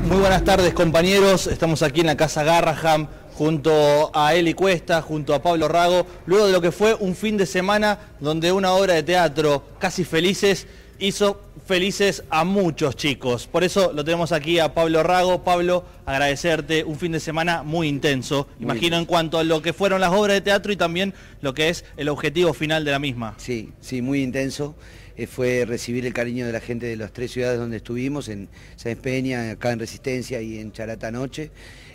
Muy buenas tardes, compañeros. Estamos aquí en la Casa Garraham junto a Eli Cuesta, junto a Pablo Rago, luego de lo que fue un fin de semana donde una obra de teatro, Casi Felices, hizo felices a muchos chicos. Por eso lo tenemos aquí a Pablo Rago. Pablo, agradecerte, un fin de semana muy intenso, imagino, en cuanto a lo que fueron las obras de teatro y también lo que es el objetivo final de la misma. Sí, muy intenso. Fue recibir el cariño de la gente de las tres ciudades donde estuvimos, en Sáenz Peña, acá en Resistencia y en Charata anoche.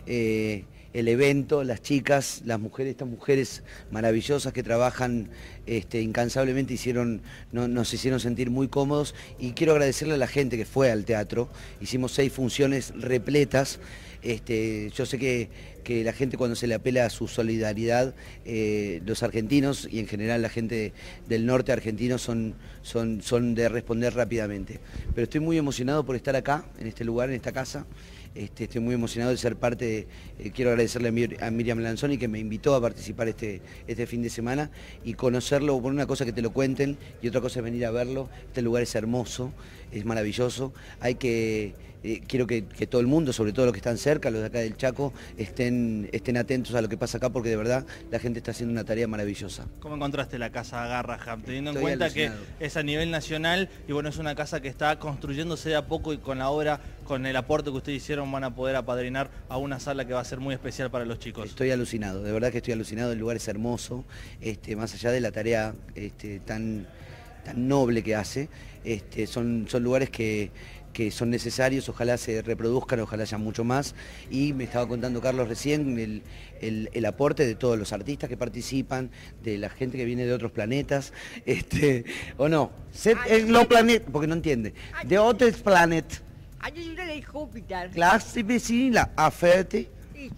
El evento, las chicas, las mujeres, estas mujeres maravillosas que trabajan incansablemente, nos hicieron sentir muy cómodos, y quiero agradecerle a la gente que fue al teatro. Hicimos 6 funciones repletas. Yo sé que la gente, cuando se le apela a su solidaridad, los argentinos y en general la gente del norte argentino son de responder rápidamente. Pero estoy muy emocionado por estar acá, en este lugar, en esta casa. Estoy muy emocionado de ser parte quiero agradecerle a Miriam Lanzoni, que me invitó a participar este fin de semana, y conocerlo. Por una cosa que te lo cuenten y otra cosa es venir a verlo. Este lugar es hermoso, es maravilloso. Quiero que todo el mundo, sobre todo los que están cerca, los de acá del Chaco, estén atentos a lo que pasa acá, porque de verdad la gente está haciendo una tarea maravillosa. ¿Cómo encontraste la Casa Garraham? Teniendo en cuenta que es a nivel nacional y bueno, es una casa que está construyéndose de a poco, y con la obra, con el aporte que ustedes hicieron, van a poder apadrinar a una sala que va a ser muy especial para los chicos. Estoy alucinado, de verdad que estoy alucinado. El lugar es hermoso, más allá de la tarea tan noble que hace. Son lugares que son necesarios, ojalá se reproduzcan, ojalá haya mucho más. Y me estaba contando Carlos recién el aporte de todos los artistas que participan, de la gente que viene de otros planetas, o no, en los planetas, porque no entiende, de otros planetas. Yo soy de Júpiter. Claro, sí, vecina, aferte.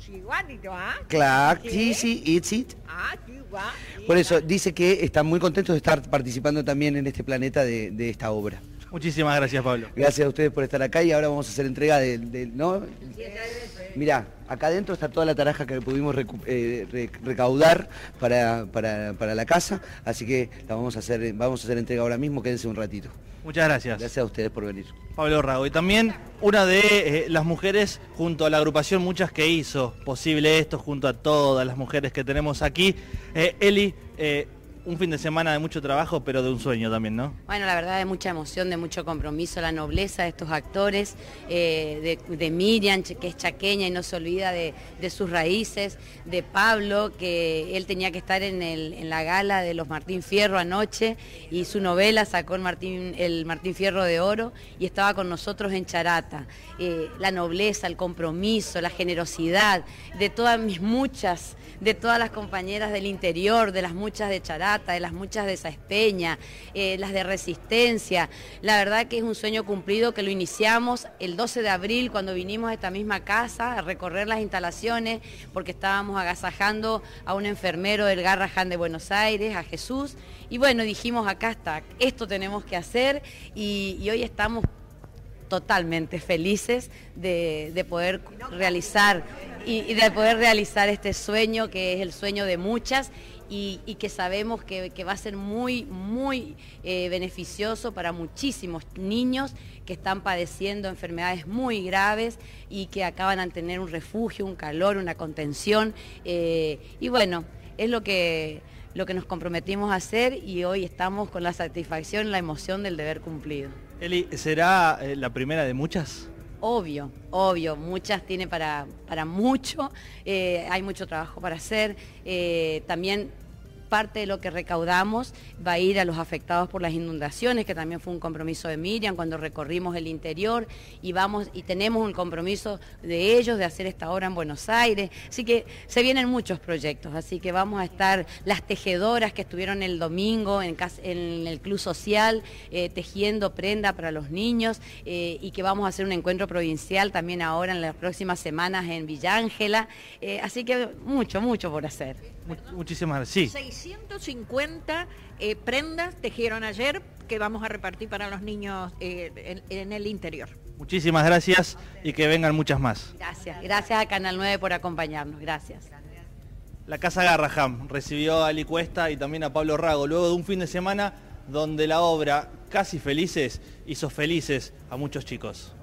Claro, sí, it's it. Por eso dice que están muy contentos de estar participando también en este planeta de esta obra. Muchísimas gracias, Pablo. Gracias a ustedes por estar acá, y ahora vamos a hacer entrega ¿no? Mirá, acá adentro está toda la taraja que pudimos recaudar para la casa, así que vamos a hacer entrega ahora mismo. Quédense un ratito. Muchas gracias. Gracias a ustedes por venir. Pablo Rago, y también una de las mujeres, junto a la agrupación Muchas, que hizo posible esto, junto a todas las mujeres que tenemos aquí. Eli, un fin de semana de mucho trabajo, pero de un sueño también, ¿no? Bueno, la verdad, de mucha emoción, de mucho compromiso, la nobleza de estos actores, de Miriam, que es chaqueña y no se olvida de sus raíces, de Pablo, que él tenía que estar en la gala de los Martín Fierro anoche, y su novela sacó el Martín Fierro de Oro, y estaba con nosotros en Charata. La nobleza, el compromiso, la generosidad de todas las compañeras del interior, de las muchas de Charata, de las muchas de Sáenz Peña, las de Resistencia. La verdad que es un sueño cumplido, que lo iniciamos el 12 de abril cuando vinimos a esta misma casa a recorrer las instalaciones, porque estábamos agasajando a un enfermero del Garraham de Buenos Aires, a Jesús, y bueno, dijimos, acá está, esto tenemos que hacer, y hoy estamos totalmente felices de poder realizar este sueño, que es el sueño de muchas, y que sabemos que va a ser muy beneficioso para muchísimos niños que están padeciendo enfermedades muy graves y que acaban de tener un refugio, un calor, una contención, y bueno, es lo que nos comprometimos a hacer, y hoy estamos con la satisfacción, la emoción del deber cumplido. Eli, ¿será la primera de muchas? Obvio, muchas tiene para mucho, hay mucho trabajo para hacer, también parte de lo que recaudamos va a ir a los afectados por las inundaciones, que también fue un compromiso de Miriam cuando recorrimos el interior, y tenemos un compromiso de ellos de hacer esta obra en Buenos Aires, así que se vienen muchos proyectos, así que vamos a estar las tejedoras que estuvieron el domingo en el Club Social tejiendo prenda para los niños, y que vamos a hacer un encuentro provincial también ahora en las próximas semanas en Villa Ángela, así que mucho por hacer. Muchísimas gracias. Sí. 650 prendas tejieron ayer, que vamos a repartir para los niños en el interior. Muchísimas gracias, y que vengan muchas más. Gracias a Canal 9 por acompañarnos, gracias. La Casa Garraham recibió a Eli Cuesta y también a Pablo Rago, luego de un fin de semana donde la obra Casi Felices hizo felices a muchos chicos.